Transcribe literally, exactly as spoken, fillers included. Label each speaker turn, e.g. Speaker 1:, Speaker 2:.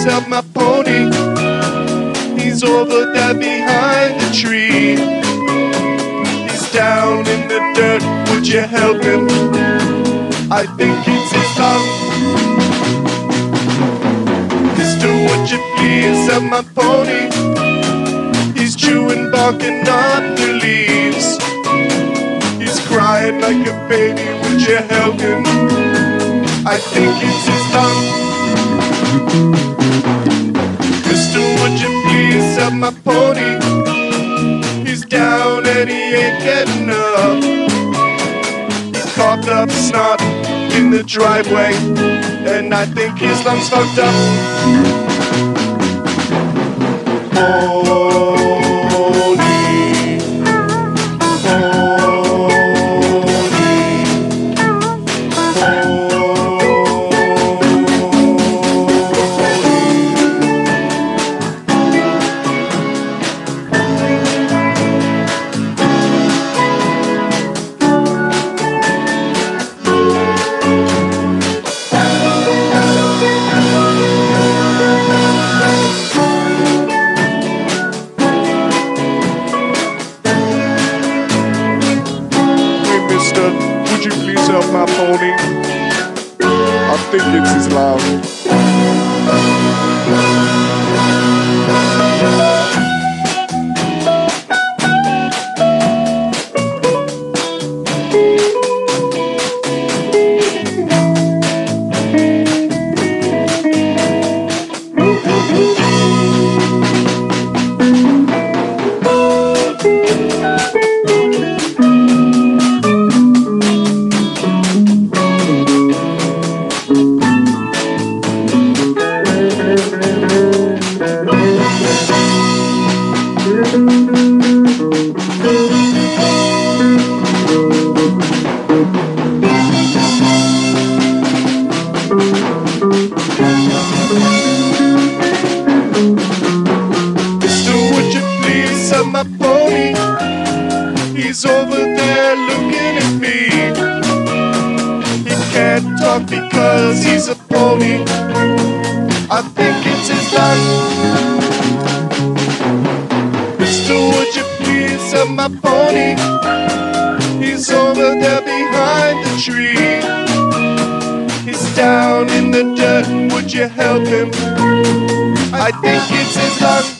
Speaker 1: help my pony? He's over there behind the tree. He's down in the dirt, would you help him? I think it's his luck. Mister, would you please help my pony? He's chewing bark and up the leaves. He's crying like a baby, would you help him? I think it's his luck. Mister, would you please help my pony? He's down and he ain't getting up. He coughed up snot in the driveway, and I think his lungs fucked up. Pony, would you please help my pony? I think it's his love. Mister, would you please help my pony? He's over there looking at me. He can't talk because he's a pony. I think it's his luck. Mister, would you please help my pony? He's over there behind the tree. He's down in the dirt, would you help him? I think it's his luck.